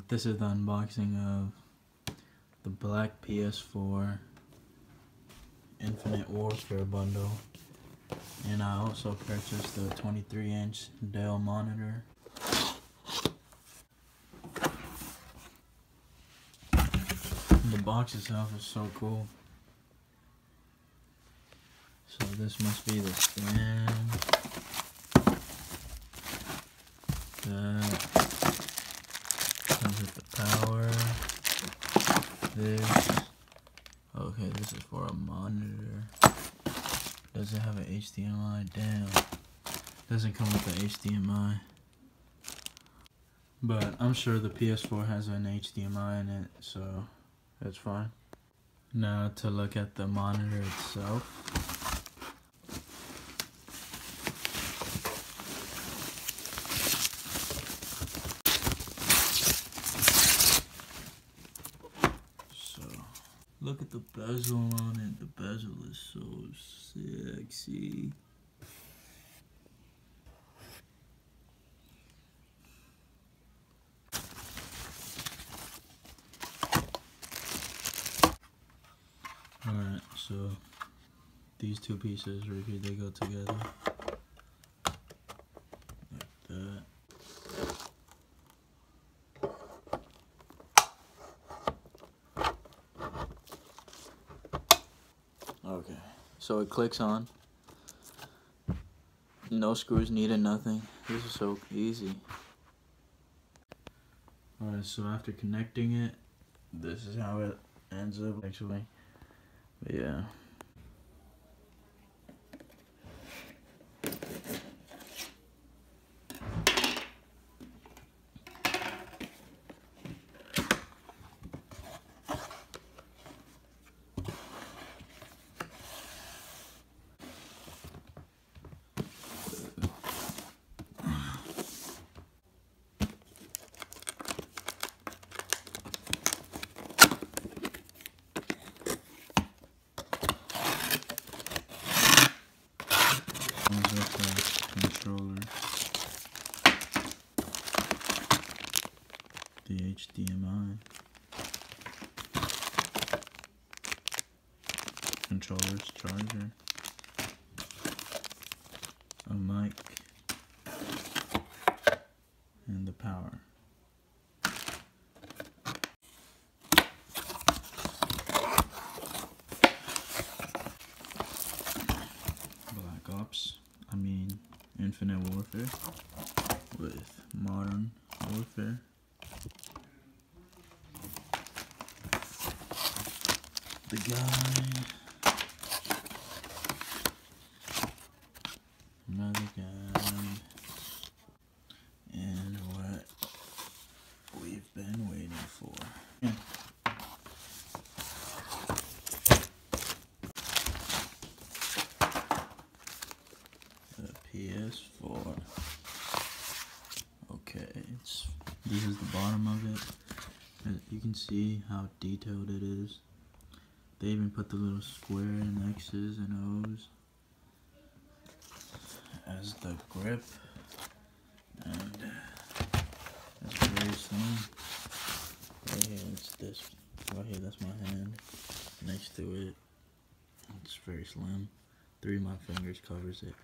This is the unboxing of the black PS4 Infinite Warfare bundle, and I also purchased the 23-inch Dell monitor. The box itself is so cool. So this must be the stand. That comes with the power. This. Okay, this is for a monitor. Does it have an HDMI? Damn. Doesn't come with the HDMI. But I'm sure the PS4 has an HDMI in it, so that's fine. Now to look at the monitor itself. Look at the bezel on it. The bezel is so sexy. Alright, so these two pieces right here, they go together. Like that. Okay, so it clicks on. No screws needed, nothing. This is so easy. Alright, so after connecting it, this is how it ends up actually. But yeah. Controller, the HDMI, controller's charger, a mic, and the power. Black Ops. Infinite Warfare with Modern Warfare. The guy. Another guy. And what we've been waiting for. PS4. Okay, this is the bottom of it. As you can see how detailed it is. They even put the little square and X's and O's as the grip, and it's very slim. Right here, it's this. Right here, that's my hand. Next to it, it's very slim. 3 of my fingers covers it.